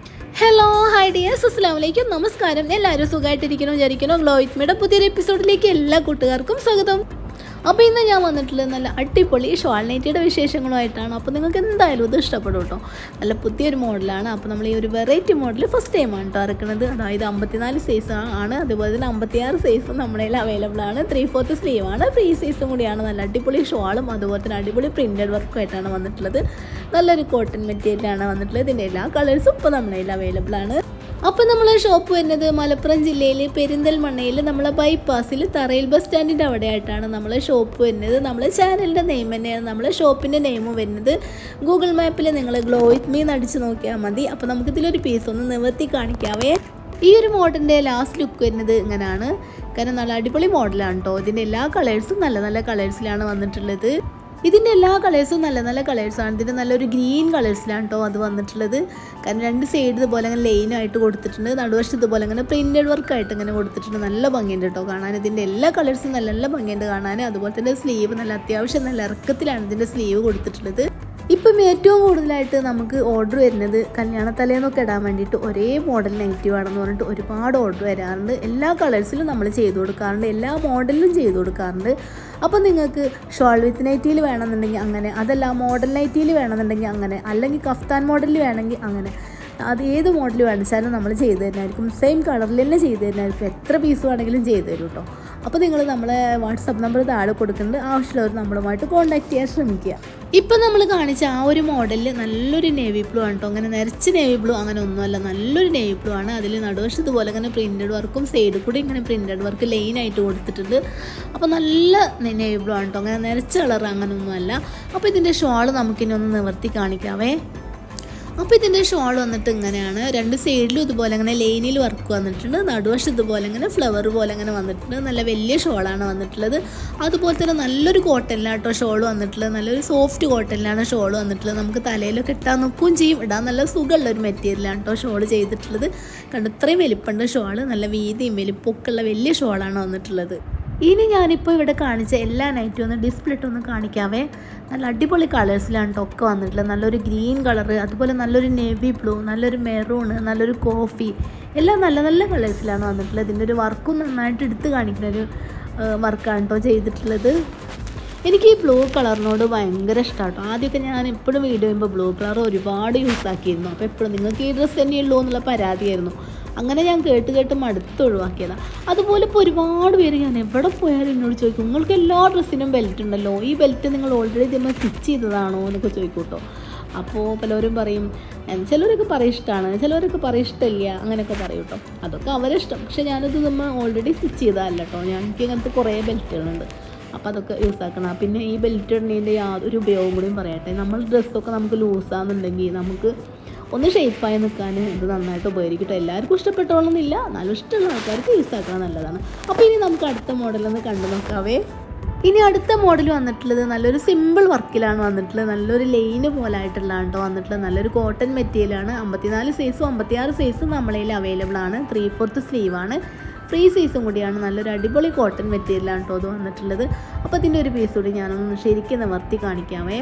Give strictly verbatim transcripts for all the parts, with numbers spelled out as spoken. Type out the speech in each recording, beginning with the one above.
Hello hi dears, അസ്സലാമു അലൈക്കും, നമസ്കാരം. എല്ലാവരും സുഖമായിട്ടിരിക്കണം വിചാരിക്കണം. ഗ്ലോ വിത്ത് മീയുടെ പുതിയൊരു എപ്പിസോഡിലേക്ക് എല്ലാ കൂട്ടുകാർക്കും സ്വാഗതം. അപ്പോൾ ഇന്ന് ഞാൻ വന്നിട്ടുള്ളത് നല്ല അടിപൊളി ഷോൾ നൈറ്റിയുടെ വിശേഷങ്ങളുമായിട്ടാണ്. അപ്പോൾ നിങ്ങൾക്ക് എന്തായാലും ഇത് ഇഷ്ടപ്പെടും കേട്ടോ. നല്ല പുതിയൊരു മോഡലാണ്. അപ്പോൾ നമ്മൾ ഈ ഒരു വെറൈറ്റി മോഡൽ ഫസ്റ്റ് ടൈമാണ് കേട്ടോ ഇറക്കുന്നത്. അതായത് അമ്പത്തിനാല് സൈസ് ആണ്, അതുപോലെ തന്നെ അമ്പത്തിയാറ് സൈസും നമ്മുടെ കയ്യിൽ അവൈലബിൾ ആണ്. ത്രീ ഫോർത്ത് സ്ലീവാണ്, ഫ്രീ സൈസും കൂടിയാണ്. നല്ല അടിപൊളി ഷോളും അതുപോലെ തന്നെ അടിപൊളി പ്രിൻറ്റഡ് വർക്കും ആയിട്ടാണ് വന്നിട്ടുള്ളത്. നല്ലൊരു കോട്ടൺ മെറ്റീരിയലാണ് വന്നിട്ടുള്ളത്. ഇതിൻ്റെ എല്ലാ കളേഴ്സും ഇപ്പോൾ നമ്മുടെ കയ്യിൽ അവൈലബിൾ ആണ്. അപ്പോൾ നമ്മൾ ഷോപ്പ് വരുന്നത് മലപ്പുറം ജില്ലയിൽ പെരിന്തൽമണ്ണയിൽ നമ്മളെ ബൈപ്പാസിൽ തറയിൽ ബസ് സ്റ്റാൻഡിൻ്റെ അവിടെയായിട്ടാണ് നമ്മൾ ഷോപ്പ് വരുന്നത്. നമ്മളെ ചാനലിൻ്റെ നെയിം തന്നെയാണ് നമ്മളെ ഷോപ്പിൻ്റെ നെയിമും വരുന്നത്. ഗൂഗിൾ മാപ്പിൽ നിങ്ങൾ ഗ്ലോ വിത്ത് മീ അടിച്ച് നോക്കിയാൽ മതി. അപ്പോൾ നമുക്കിതിലൊരു പീസ് ഒന്ന് നിവർത്തി കാണിക്കാവേ. ഈ ഒരു മോഡലിൻ്റെ ലാസ്റ്റ് ലുക്ക് വരുന്നത് ഇങ്ങനെയാണ്. കാരണം നല്ല അടിപൊളി മോഡലാണ് കേട്ടോ. ഇതിൻ്റെ എല്ലാ കളേഴ്സും നല്ല നല്ല കളേഴ്സിലാണ് വന്നിട്ടുള്ളത്. ഇതിൻ്റെ എല്ലാ കളേഴ്സും നല്ല നല്ല കളേഴ്സാണ്. ഇതിൻ്റെ നല്ലൊരു ഗ്രീൻ കളേഴ്സിലാണ് കേട്ടോ അത് വന്നിട്ടുള്ളത്. കാരണം രണ്ട് സൈഡ് ഇതുപോലെ അങ്ങനെ ലൈനായിട്ട് കൊടുത്തിട്ടുണ്ട്. നടുവശത്ത് ഇതുപോലെ അങ്ങനെ പ്രിൻറ്റഡ് വർക്കായിട്ട് ഇങ്ങനെ കൊടുത്തിട്ടുണ്ട്. നല്ല ഭംഗിയുണ്ട് കേട്ടോ കാണാൻ. ഇതിൻ്റെ എല്ലാ കളേഴ്സും നല്ല നല്ല ഭംഗിയുണ്ട് കാണാൻ. അതുപോലെ തന്നെ സ്ലീവ് നല്ല അത്യാവശ്യം നല്ല ഇറക്കത്തിലാണ് ഇതിൻ്റെ സ്ലീവ് കൊടുത്തിട്ടുള്ളത്. ഇപ്പം ഏറ്റവും കൂടുതലായിട്ട് നമുക്ക് ഓർഡർ വരുന്നത് കല്യാണ തലേന്നൊക്കെ ഇടാൻ വേണ്ടിയിട്ട് ഒരേ മോഡൽ നെഗറ്റീവ് ആണെന്ന് പറഞ്ഞിട്ട് ഒരുപാട് ഓർഡർ വരാറുണ്ട്. എല്ലാ കളേഴ്സിലും നമ്മൾ ചെയ്ത് കൊടുക്കാറുണ്ട്, എല്ലാ മോഡലിലും ചെയ്ത് കൊടുക്കാറുണ്ട്. അപ്പോൾ നിങ്ങൾക്ക് ഷോൾ വിത്ത് നൈറ്റിയിൽ വേണമെന്നുണ്ടെങ്കിൽ അങ്ങനെ, അതല്ല മോഡൽ നൈറ്റിയിൽ വേണമെന്നുണ്ടെങ്കിൽ അങ്ങനെ, അല്ലെങ്കിൽ കഫ്താൻ മോഡലിൽ വേണമെങ്കിൽ അങ്ങനെ, അത് ഏത് മോഡൽ വേണിച്ചാലും നമ്മൾ ചെയ്ത് തരുന്നതായിരിക്കും. സെയിം കളറിൽ തന്നെ ചെയ്ത് തരുന്നതായിരിക്കും. എത്ര പീസ് വേണമെങ്കിലും ചെയ്ത് തരും കേട്ടോ. അപ്പോൾ നിങ്ങൾ നമ്മളെ വാട്സപ്പ് നമ്പർ താഴെ കൊടുക്കുന്നുണ്ട്. ആവശ്യമുള്ളവർ നമ്മളുമായിട്ട് കോൺടാക്ട് ചെയ്യാൻ ശ്രമിക്കുക. ഇപ്പം നമ്മൾ കാണിച്ച ആ ഒരു മോഡലിൽ നല്ലൊരു നേവി ബ്ലൂ ആണ് കേട്ടോ. അങ്ങനെ നിറച്ച് നേവി ബ്ലൂ അങ്ങനെ ഒന്നുമല്ല, നല്ലൊരു നേവി ബ്ലൂ ആണ്. അതിൽ നടുവശത്ത് ഇതുപോലെ അങ്ങനെ പ്രിൻറ്റഡ് വർക്കും സൈഡിൽ കൂടി ഇങ്ങനെ പ്രിൻറ്റഡ് വർക്ക് ലൈനായിട്ട് കൊടുത്തിട്ടുണ്ട്. അപ്പോൾ നല്ല നേവി ബ്ലൂ ആണ് കേട്ടോ. അങ്ങനെ നിറച്ച കളർ അങ്ങനെ ഒന്നുമല്ല. അപ്പോൾ ഇതിൻ്റെ ഷോൾ നമുക്കിനി ഒന്ന് നിവർത്തി കാണിക്കാവേ. അപ്പോൾ ഇതിൻ്റെ ഷോൾ വന്നിട്ട് ഇങ്ങനെയാണ്. രണ്ട് സൈഡിലും ഇതുപോലെ അങ്ങനെ ലൈനിൽ വർക്ക് വന്നിട്ടുണ്ട്. നടുവശം ഇതുപോലെ അങ്ങനെ ഫ്ലവർ പോലെ അങ്ങനെ വന്നിട്ടുണ്ട്. നല്ല വലിയ ഷോളാണ് വന്നിട്ടുള്ളത്. അതുപോലെ തന്നെ നല്ലൊരു കോട്ടനിലാണ് കേട്ടോ ഷോൾ വന്നിട്ടുള്ളത്. നല്ലൊരു സോഫ്റ്റ് കോട്ടനിലാണ് ഷോൾ വന്നിട്ടുള്ളത്. നമുക്ക് തലയിലൊക്കെ ഇട്ടാൽ നിൽക്കുകയും ചെയ്യും, ഇടാൻ നല്ല സുഖമുള്ള ഒരു മെറ്റീരിയലാണ് കേട്ടോ ഷോൾ ചെയ്തിട്ടുള്ളത്. കണ്ട് ഇത്രയും വലിപ്പമുണ്ട് ഷോൾ. നല്ല വീതിയും വലിപ്പമൊക്കെ ഉള്ള വലിയ ഷോളാണ് വന്നിട്ടുള്ളത്. ഇനി ഞാനിപ്പോൾ ഇവിടെ കാണിച്ച എല്ലാ നൈറ്റും ഒന്ന് ഡിസ്പ്ലേ ഇട്ടൊന്ന് കാണിക്കാവേ. നല്ല അടിപൊളി കളേഴ്സിലാണ് കേട്ടോ ഒക്കെ വന്നിട്ടുള്ളത്. നല്ലൊരു ഗ്രീൻ കളറ്, അതുപോലെ നല്ലൊരു നേവി ബ്ലൂ, നല്ലൊരു മെറൂണ്, നല്ലൊരു കോഫി, എല്ലാം നല്ല നല്ല കളേഴ്സിലാണ് വന്നിട്ടുള്ളത്. ഇതിൻ്റെ ഒരു വർക്കും നന്നായിട്ട് എടുത്ത് കാണിക്കുന്ന ഒരു വർക്കാണ് കേട്ടോ ചെയ്തിട്ടുള്ളത്. എനിക്ക് ഈ ബ്ലൂ കളറിനോട് ഭയങ്കര ഇഷ്ടമാണ് കേട്ടോ. ആദ്യമൊക്കെ ഞാൻ എപ്പോഴും വീഡിയോ ചെയ്യുമ്പോൾ ബ്ലൂ കളർ ഒരുപാട് യൂസ് ആക്കിയിരുന്നു. അപ്പോൾ എപ്പോഴും നിങ്ങൾക്ക് ഈ ഡ്രസ്സ് തന്നെയുള്ളൂ എന്നുള്ള പരാതിയായിരുന്നു. അങ്ങനെ ഞാൻ കേട്ട് കേട്ട് മടുത്ത് ഒഴിവാക്കിയതാണ്. അതുപോലെ ഇപ്പോൾ ഒരുപാട് പേര് ഞാൻ എവിടെ പോയാലും എന്നോട് ചോദിക്കും, നിങ്ങൾക്ക് എല്ലാ ഡ്രസ്സിനും ബെൽറ്റ് ഉണ്ടല്ലോ, ഈ ബെൽറ്റ് നിങ്ങൾ ഓൾറെഡി നമ്മൾ സ്റ്റിച്ച് ചെയ്തതാണോ എന്നൊക്കെ ചോദിക്കും കേട്ടോ. അപ്പോൾ പലരും പറയും, ചിലരൊക്കെ പറയും ഇഷ്ടമാണ്, ചിലവരൊക്കെ പറയും ഇഷ്ടമില്ല, അങ്ങനെയൊക്കെ പറയും കേട്ടോ. അതൊക്കെ അവരിഷ്ടം. പക്ഷേ ഞാനത് നമ്മൾ ഓൾറെഡി സ്റ്റിച്ച് ചെയ്തതല്ല കേട്ടോ. ഞങ്ങൾക്ക് ഇങ്ങനത്തെ കുറേ ബെൽറ്റുകളുണ്ട്. അപ്പോൾ അതൊക്കെ യൂസ് ആക്കണം. പിന്നെ ഈ ബെൽറ്റ് ഇടുന്നതിൻ്റെ യാതൊരു ഉപയോഗം കൂടിയും പറയട്ടെ. നമ്മൾ ഡ്രസ്സൊക്കെ നമുക്ക് ലൂസാണെന്നുണ്ടെങ്കിൽ നമുക്ക് ഒന്ന് ഷേപ്പായി നിൽക്കാൻ ഇത് നന്നായിട്ട് ഉപകരിക്കട്ടെ. എല്ലാവർക്കും ഇഷ്ടപ്പെട്ടോളണമെന്നില്ല, എന്നാലും ഇഷ്ടമുള്ള ആൾക്കാർക്ക് യൂസ് ആക്കണം, നല്ലതാണ്. അപ്പോൾ ഇനി നമുക്ക് അടുത്ത മോഡലൊന്ന് കണ്ടു നോക്കാവേ. ഇനി അടുത്ത മോഡൽ വന്നിട്ടുള്ളത് നല്ലൊരു സിമ്പിൾ വർക്കിലാണ് വന്നിട്ടുള്ളത്. നല്ലൊരു ലൈന് പോലെ ആയിട്ടുള്ളതാണ് കേട്ടോ വന്നിട്ടുള്ളത്. നല്ലൊരു കോട്ടൺ മെറ്റീരിയലാണ്. അമ്പത്തിനാല് സൈസും അമ്പത്തിയാറ് സൈസും നമ്മളതിൽ അവൈലബിൾ ആണ്. ത്രീ ഫോർത്ത് സ്ലീവാണ്, ഫ്രീ സൈസും കൂടിയാണ്. നല്ലൊരു അടിപൊളി കോട്ടൺ മെറ്റീരിയലാണ് കേട്ടോ അത് വന്നിട്ടുള്ളത്. അപ്പോൾ ഇതിൻ്റെ ഒരു പീസ് കൂടി ഞാനൊന്ന് ശരിക്കും നിവർത്തി കാണിക്കാമേ.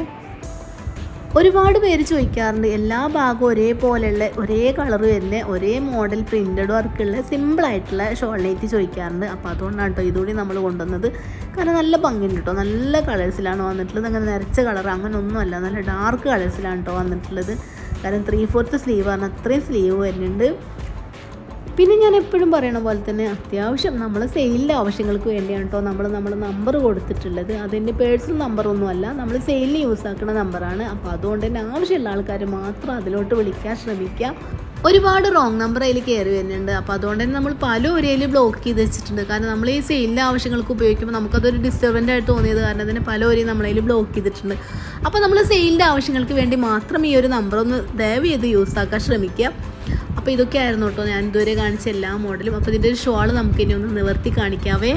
ഒരുപാട് പേര് ചോദിക്കാറുണ്ട് എല്ലാ ഭാഗവും ഒരേപോലെയുള്ള ഒരേ കളർ വരുന്ന ഒരേ മോഡൽ പ്രിൻറ്റഡ് വർക്കുള്ള സിമ്പിളായിട്ടുള്ള ഷോൾ നൈറ്റി ചോദിക്കാറുണ്ട്. അപ്പോൾ അതുകൊണ്ടാണ് കേട്ടോ ഇതുകൂടി നമ്മൾ കൊണ്ടുവന്നത്. കാരണം നല്ല ഭംഗിയുണ്ട് കേട്ടോ. നല്ല കളേഴ്സിലാണ് വന്നിട്ടുള്ളത്. അങ്ങനെ നിറച്ച കളർ അങ്ങനെ ഒന്നുമല്ല, നല്ല ഡാർക്ക് കളേഴ്സിലാണ് കേട്ടോ വന്നിട്ടുള്ളത്. കാരണം ത്രീ ഫോർത്ത് സ്ലീവ് ആണ്, അത്രയും സ്ലീവ് വരുന്നുണ്ട്. പിന്നെ ഞാൻ എപ്പോഴും പറയണ പോലെ തന്നെ അത്യാവശ്യം നമ്മൾ സെയിലിൻ്റെ ആവശ്യങ്ങൾക്ക് വേണ്ടിയാണ് കേട്ടോ നമ്മൾ നമ്മൾ നമ്പർ കൊടുത്തിട്ടുള്ളത്. അതിൻ്റെ പേഴ്സണൽ നമ്പറൊന്നുമല്ല, നമ്മൾ സെയിലിന് യൂസ് ആക്കുന്ന നമ്പറാണ്. അപ്പോൾ അതുകൊണ്ട് തന്നെ ആവശ്യമുള്ള ആൾക്കാർ മാത്രം അതിലോട്ട് വിളിക്കാൻ ശ്രമിക്കുക. ഒരുപാട് റോങ് നമ്പർ അതിൽ കയറി വരുന്നുണ്ട്. അപ്പോൾ അതുകൊണ്ട് തന്നെ നമ്മൾ പല ഒരേയിൽ ബ്ലോക്ക് ചെയ്ത് വെച്ചിട്ടുണ്ട്. കാരണം നമ്മൾ ഈ സെയിലിൻ്റെ ആവശ്യങ്ങൾക്ക് ഉപയോഗിക്കുമ്പോൾ നമുക്കതൊരു ഡിസ്റ്റർബൻ്റ് ആയിട്ട് തോന്നിയത് കാരണം അതിന് പല ഒരേയും നമ്മളതിൽ ബ്ലോക്ക് ചെയ്തിട്ടുണ്ട്. അപ്പോൾ നമ്മൾ സെയിലിൻ്റെ ആവശ്യങ്ങൾക്ക് വേണ്ടി മാത്രം ഈ ഒരു നമ്പർ ഒന്ന് ദയവ് ചെയ്ത് യൂസ് ആക്കാൻ ശ്രമിക്കുക. അപ്പോൾ ഇതൊക്കെ ആയിരുന്നു കേട്ടോ ഞാൻ ഇതുവരെ കാണിച്ച എല്ലാ മോഡലും. അപ്പോൾ ഇതിൻ്റെ ഒരു ഷോൾ നമുക്കിനി ഒന്ന് നിവർത്തി കാണിക്കാവേ.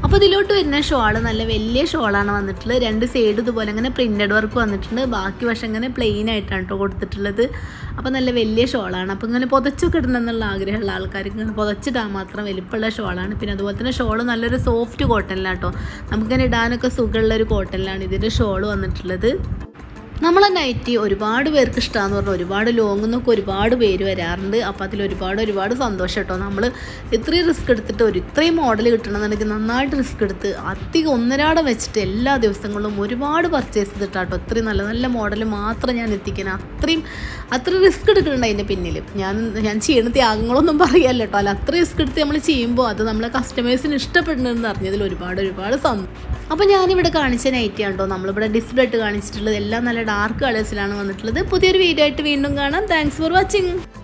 അപ്പോൾ ഇതിലോട്ട് വരുന്ന ഷോൾ നല്ല വലിയ ഷോളാണ് വന്നിട്ടുള്ളത്. രണ്ട് സൈഡ് ഇതുപോലെ അങ്ങനെ പ്രിൻറ്റഡ് വർക്ക് വന്നിട്ടുണ്ട്. ബാക്കി വശം ഇങ്ങനെ പ്ലെയിൻ ആയിട്ടാണ് കേട്ടോ കൊടുത്തിട്ടുള്ളത്. അപ്പോൾ നല്ല വലിയ ഷോളാണ്. അപ്പോൾ ഇങ്ങനെ പുതച്ചൊക്കെ ഇടണം എന്നുള്ള ആഗ്രഹമുള്ള ആൾക്കാർക്ക് ഇങ്ങനെ പുതച്ചിടാൻ മാത്രം വലിപ്പമുള്ള ഷോളാണ്. പിന്നെ അതുപോലെ തന്നെ ഷോൾ നല്ലൊരു സോഫ്റ്റ് കോട്ടണിലാണ് കേട്ടോ. നമുക്കിങ്ങനെ ഇടാനൊക്കെ സുഖമുള്ളൊരു കോട്ടണിലാണ് ഇതിൻ്റെ ഷോൾ വന്നിട്ടുള്ളത്. നമ്മളെ നൈറ്റി ഒരുപാട് പേർക്ക് ഇഷ്ടമാണെന്ന് പറഞ്ഞാൽ ഒരുപാട് ലോങ്ങിൽ നിന്നൊക്കെ ഒരുപാട് പേര് വരാറുണ്ട്. അപ്പോൾ അതിൽ ഒരുപാട് ഒരുപാട് സന്തോഷം കേട്ടോ. നമ്മൾ ഇത്രയും റിസ്ക് എടുത്തിട്ട് ഒരു ഇത്രയും മോഡൽ കിട്ടണമെന്നുണ്ടെങ്കിൽ നന്നായിട്ട് റിസ്ക് എടുത്ത് അധികം ഒന്നരാടം വെച്ചിട്ട് എല്ലാ ദിവസങ്ങളിലും ഒരുപാട് പർച്ചേസ് ചെയ്തിട്ടാട്ടോ ഇത്രയും നല്ല നല്ല മോഡൽ മാത്രം ഞാൻ എത്തിക്കണം. അത്രയും അത്ര റിസ്ക് എടുക്കുന്നുണ്ട് അതിൻ്റെ പിന്നിൽ. ഞാൻ ഞാൻ ചെയ്യുന്ന ത്യാഗങ്ങളൊന്നും പറയാല്ല കേട്ടോ. അല്ല, അത്ര റിസ്ക് എടുത്ത് നമ്മൾ ചെയ്യുമ്പോൾ അത് നമ്മളെ കസ്റ്റമേഴ്സിന് ഇഷ്ടപ്പെടുന്നുണ്ടെന്ന് അറിഞ്ഞതിൽ ഒരുപാട് ഒരുപാട് സന്തോഷം. അപ്പോൾ ഞാനിവിടെ കാണിച്ച നൈറ്റി ആണോ നമ്മളിവിടെ ഡിസ്പ്ലേ ഇട്ട് കാണിച്ചിട്ടുള്ളത്. എല്ലാം നല്ല ഡാർക്ക് കളേഴ്സിലാണ് വന്നിട്ടുള്ളത്. പുതിയൊരു വീഡിയോ ആയിട്ട് വീണ്ടും കാണാം. Thanks for watching.